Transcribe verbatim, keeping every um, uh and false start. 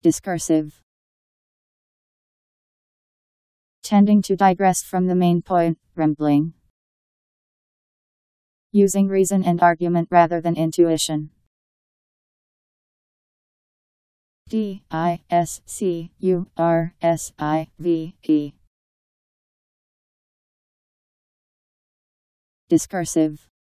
Discursive. Tending to digress from the main point, rambling. Using reason and argument rather than intuition. D I S C U R S I V E. Discursive.